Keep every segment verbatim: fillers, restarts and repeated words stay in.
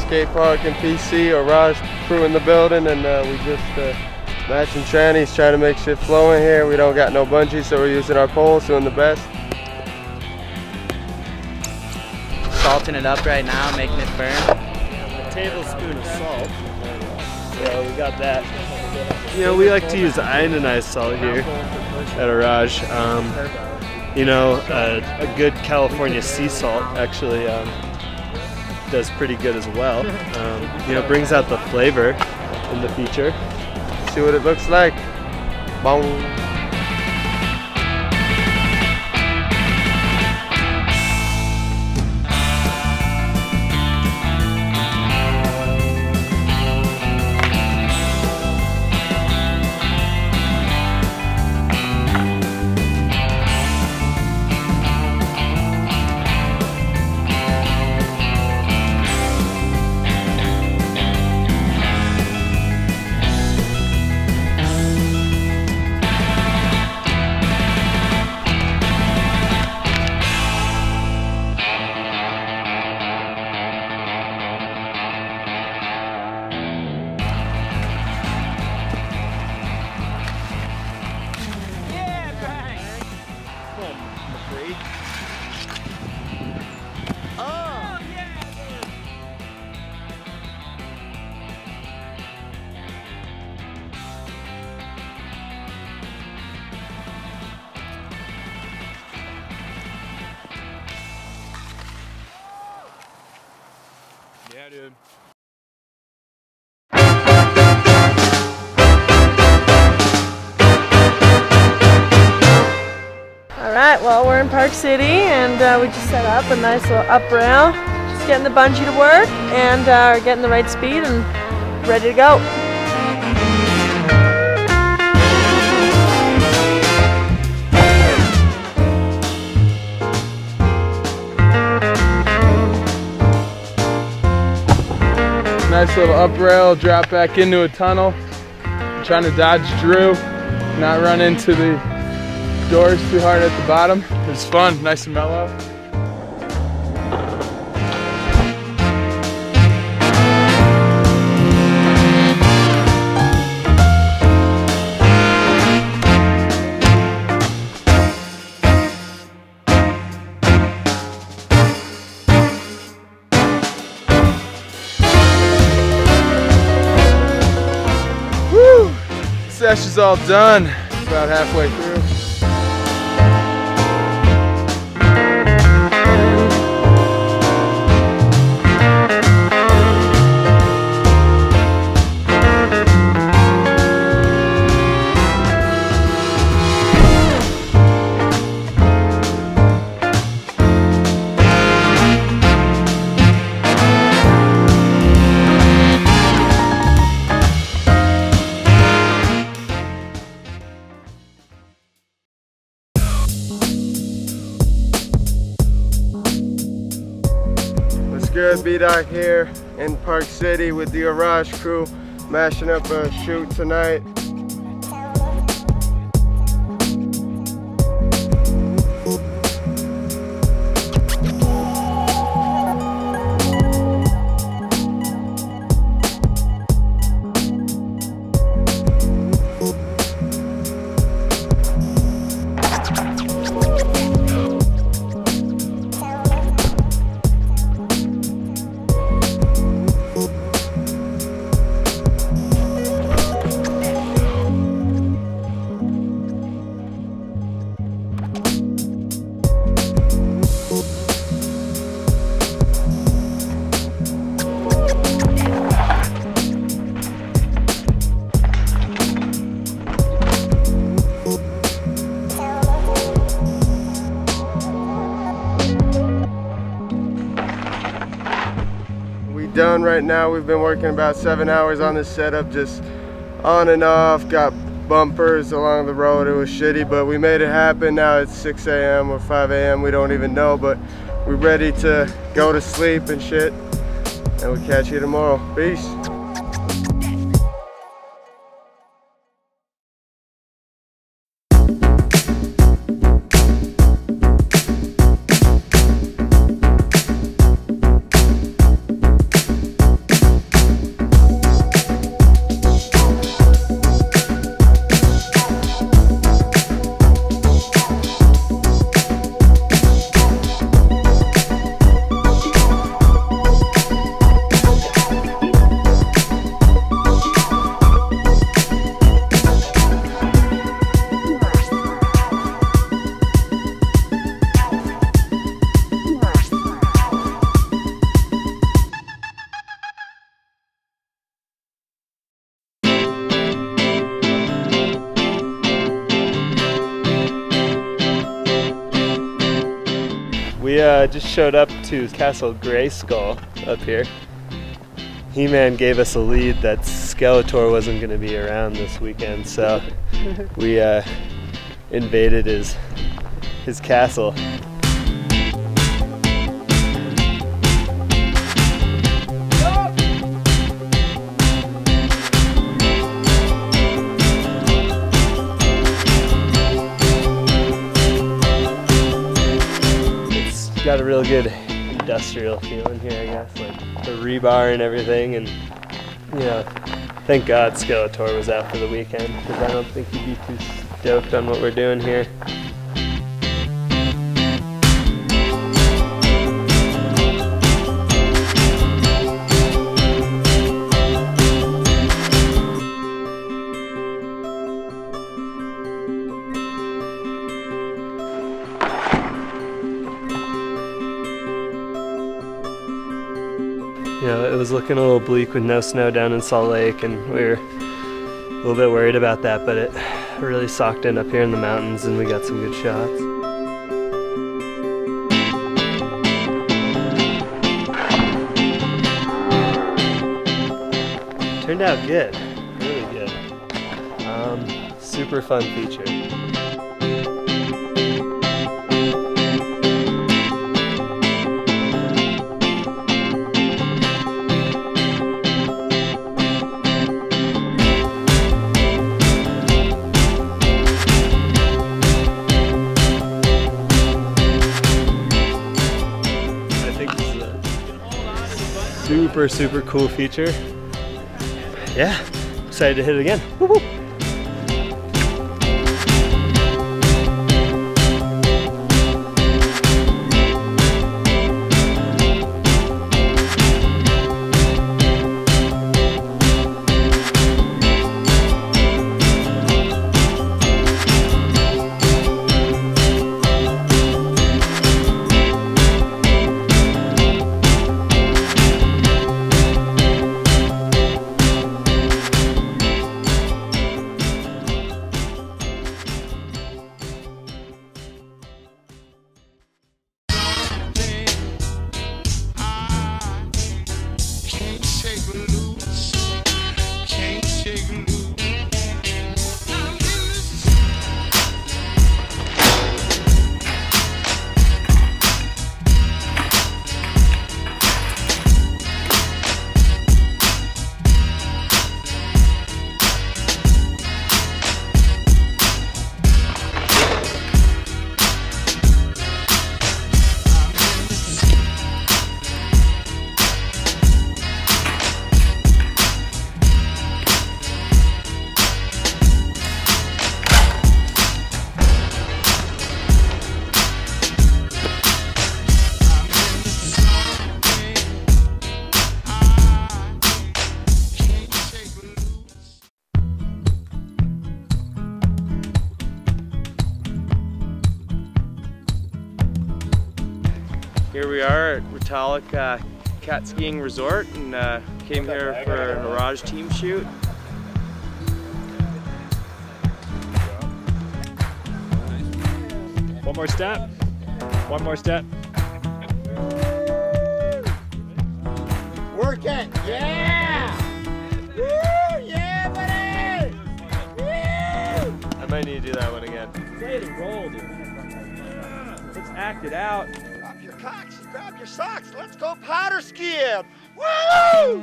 skate park and P C, Orage crew in the building, and uh, we just uh, matching trannies, trying to make shit flow in here. We don't got no bungee, so we're using our poles, doing the best. Salting it up right now, making it burn. A tablespoon of salt. Yeah, we got that. You know, we like to use ionized salt here at Orage. Um, you know, uh, a good California sea salt actually um, does pretty good as well. Um, you know, brings out the flavor in the feature. See what it looks like. Boom. Yeah, dude. All right, well, we're in Park City, and uh, we just set up a nice little up rail. Just getting the bungee to work, and uh, getting the right speed, and ready to go. Nice little up rail, drop back into a tunnel. I'm trying to dodge Drew, not run into the doors too hard at the bottom. It's fun, nice and mellow. Session's all done, about halfway through. Good, B-Doc here in Park City with the Orage crew, mashing up a shoot tonight. Done right now. We've been working about seven hours on this setup, just on and off, got bumpers along the road. It was shitty, but we made it happen. Now it's six A M or five A M we don't even know, but we're ready to go to sleep and shit, and we'll catch you tomorrow. Peace. We uh, just showed up to Castle Grayskull up here. He-Man gave us a lead that Skeletor wasn't going to be around this weekend, so we uh, invaded his his castle. It's got a real good industrial feeling here, I guess, like the rebar and everything, and you know, thank God Skeletor was out for the weekend, because I don't think he'd be too stoked on what we're doing here. You know, it was looking a little bleak with no snow down in Salt Lake, and we were a little bit worried about that, but it really socked in up here in the mountains and we got some good shots. Turned out good, really good. Um, super fun feature. Super, super cool feature. Yeah, excited to hit it again. Woo-hoo. Here we are at Retallack uh, Cat Skiing Resort, and uh, came here for an Orage team shoot. One more step. One more step. Work it! Yeah! Woo! Yeah, buddy! Woo! I might need to do that one again. Play the role, dude. Let's act it out. Drop your cocks, grab your socks, let's go powder skiing! Woo!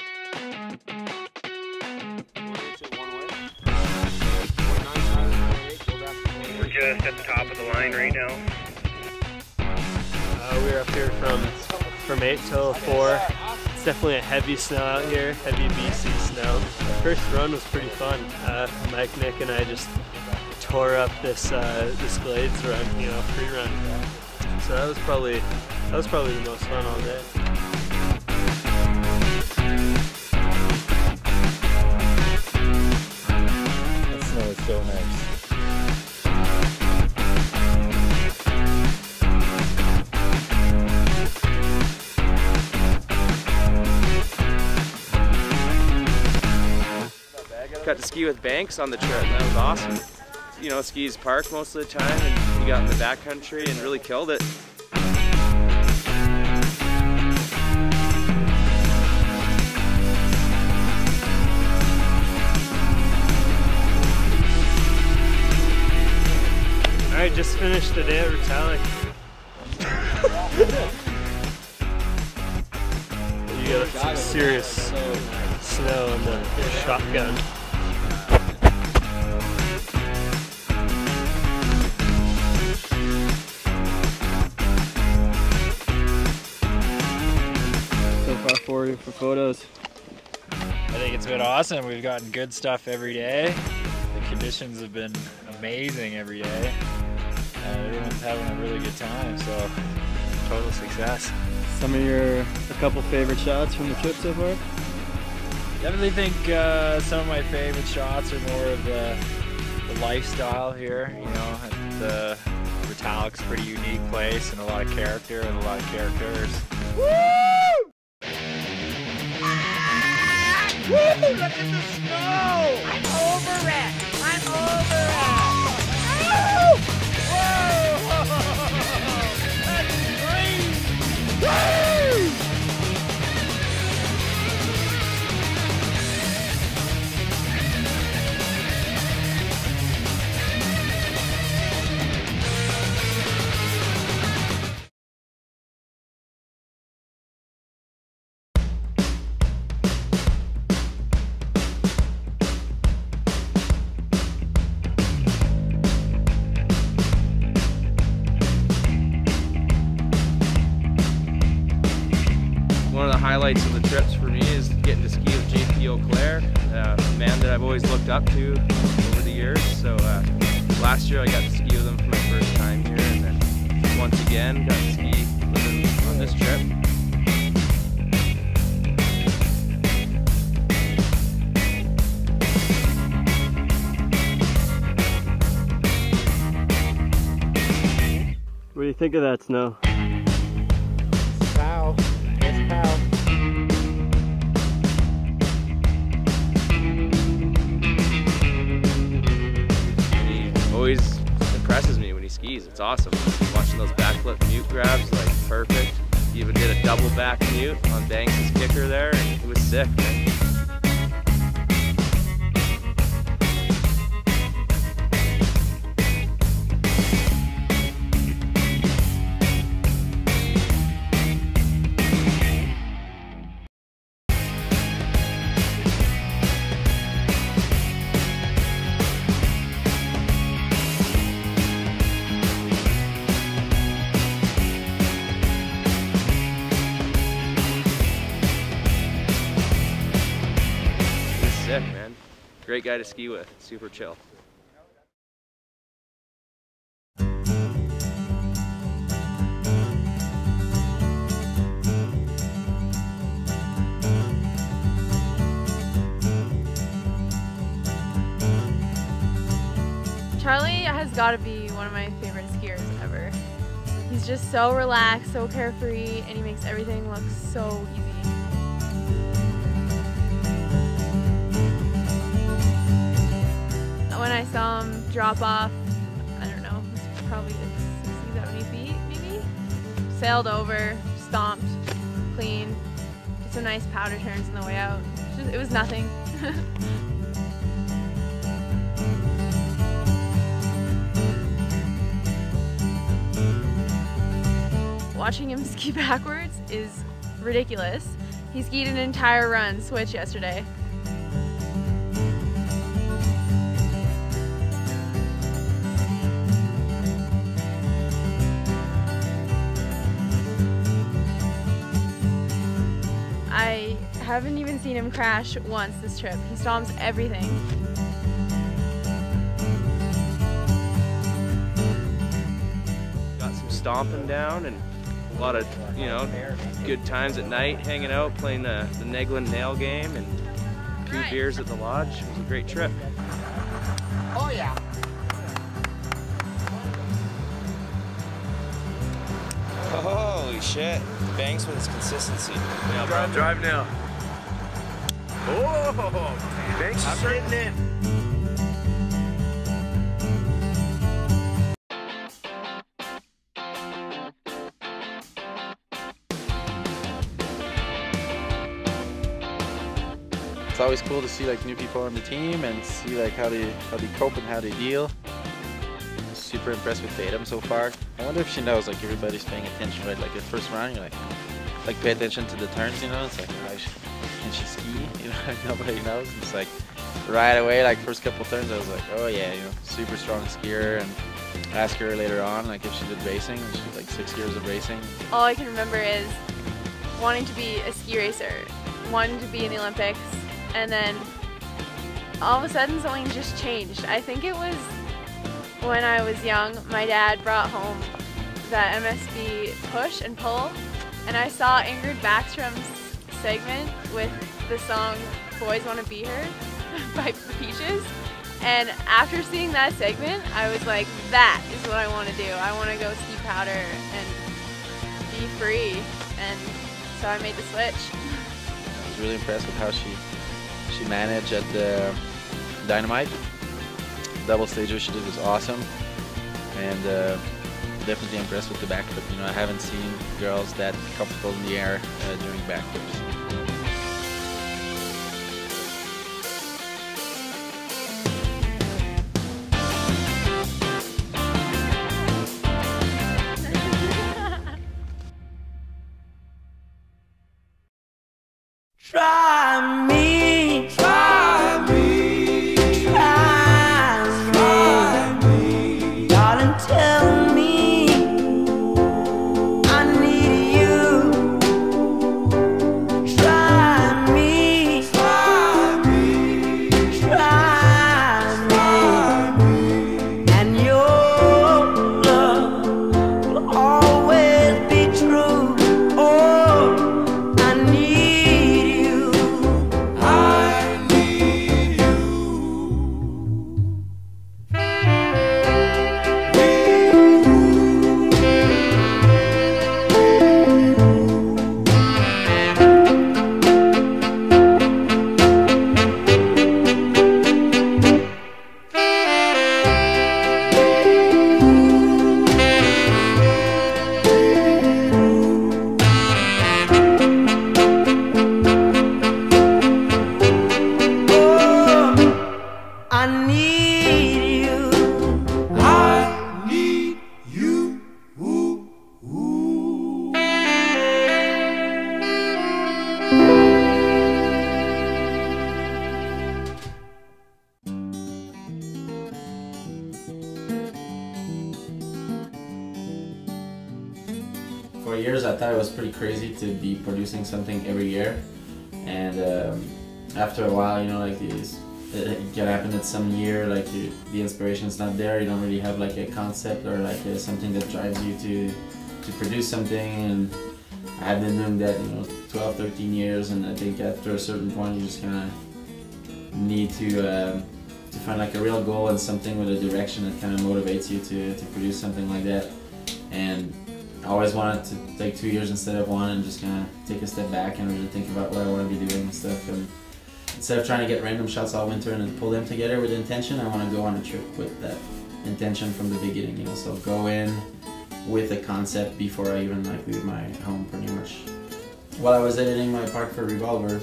We're just at the top of the line right now. Uh, we're up here from from eight till four. It's definitely a heavy snow out here, heavy B C snow. The first run was pretty fun. Uh, Mike, Nick, and I just tore up this uh, this Glades run, you know, free run. So that was probably that was probably the most fun all day. That snow is so nice. Got to ski with Banks on the trip, and that was awesome. You know, skis park most of the time, and we got in the backcountry and really killed it. Alright, just finished the day at Retallack. You got some serious snow in the shotgun. So far for you for photos. I think it's been awesome. We've gotten good stuff every day. The conditions have been amazing every day. Uh, everyone's having a really good time, so total success. Some of your, a couple favorite shots from the trip so far? Definitely think uh, some of my favorite shots are more of the, the lifestyle here. You know, the Retallack's a pretty unique place and a lot of character and a lot of characters. Woo! Woo! Look at the snow! I'm over it! I'm over it! Woo! Whoa! That's great! Woo! One of the highlights of the trips for me is getting to ski with J P Eau Claire, uh, a man that I've always looked up to over the years. So uh, last year I got to ski with him for my first time here, and then once again got to ski with him on this trip. What do you think of that snow? Wow. Yes, pal. He always impresses me when he skis. It's awesome. Watching those backflip mute grabs, like perfect. He even did a double back mute on Banks' kicker there, and it was sick, man. Sick, man. Great guy to ski with. Super chill. Charlie has got to be one of my favorite skiers ever. He's just so relaxed, so carefree, and he makes everything look so easy. When I saw him drop off, I don't know, it's probably like sixty, seventy feet maybe, sailed over, stomped, clean, did some nice powder turns on the way out. Just, it was nothing. Watching him ski backwards is ridiculous. He skied an entire run switch yesterday. I haven't even seen him crash once this trip. He stomps everything. Got some stomping down and a lot of, you know, good times at night, hanging out, playing the, the Neglin nail game, and a few beers at the lodge. It was a great trip. Oh yeah. Holy shit. Banks with his consistency. Yeah, drive, drive now. Oh, Banks is sitting in. It's always cool to see like new people on the team and see like how they how they cope and how they deal. Super super impressed with Tatum so far. I wonder if she knows, like, everybody's paying attention, right? Like, the first round, you're like, like, pay attention to the turns, you know? It's like, oh, she, can she ski? You know, like, nobody knows. It's like, right away, like, first couple turns, I was like, oh, yeah, you know, super strong skier. And I asked her later on, like, if she did racing. She did, like, six years of racing. All I can remember is wanting to be a ski racer, wanting to be in the Olympics, and then all of a sudden something just changed. I think it was when I was young, my dad brought home that M S B push and pull, and I saw Ingrid Backstrom's segment with the song Boys Wanna Be Her by the Peaches. And after seeing that segment, I was like, that is what I want to do. I want to go ski powder and be free. And so I made the switch. I was really impressed with how she she managed at the Dynamite. Double stager she did was awesome. And uh, definitely impressed with the backflip. You know, I haven't seen girls that comfortable in the air uh, during backflips. Try me, try me, try me, try me. Darling, tell me I need you. Try me, try me, try me. And your love will always be true. Oh, I need. I need you. I need you. Ooh, ooh. For years I thought it was pretty crazy to be producing something every year, and um, after a while, you know, like these it can happen that some year like you, the inspiration's not there, you don't really have like a concept or like a, something that drives you to to produce something. And I've been doing that, you know, twelve, thirteen years, and I think after a certain point you just kind of need to uh, to find like a real goal and something with a direction that kind of motivates you to, to produce something like that. And I always wanted to take two years instead of one and just kind of take a step back and really think about what I want to be doing and stuff. And instead of trying to get random shots all winter and then pull them together with intention, I want to go on a trip with that intention from the beginning, you know. So go in with a concept before I even like leave my home, pretty much. While I was editing my part for Revolver,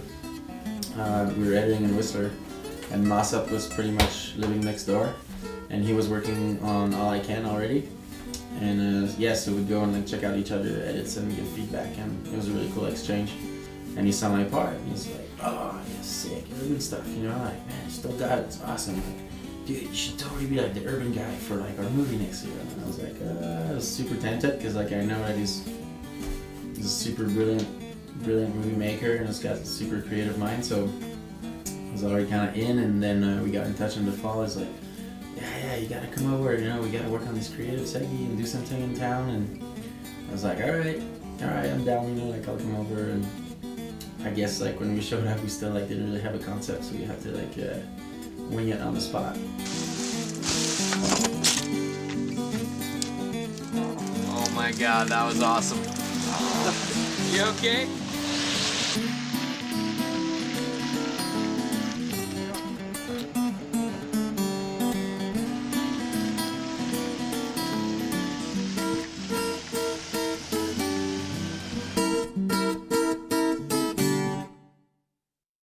uh, we were editing in Whistler, and Mossop was pretty much living next door, and he was working on All I Can already. And uh, yeah, so we'd go and like check out each other's edits and give feedback, and it was a really cool exchange. And he saw my part, and he's like, oh, yeah, sick, urban stuff, you know, like, man, you still got it, it's awesome. Like, dude, you should totally be like the urban guy for like our movie next year. And I was like, uh, I was super tempted, because like I know that he's, he's a super brilliant, brilliant movie maker, and he's got a super creative mind, so I was already kind of in. And then uh, we got in touch in the fall. He's like, yeah, yeah, you gotta come over, you know, we gotta work on this creative seggy and do something in town. And I was like, alright, alright, I'm down, you know, like I'll come over. And I guess like when we showed up, we still like didn't really have a concept, so we had to like uh, wing it on the spot. Oh my god, that was awesome. You okay?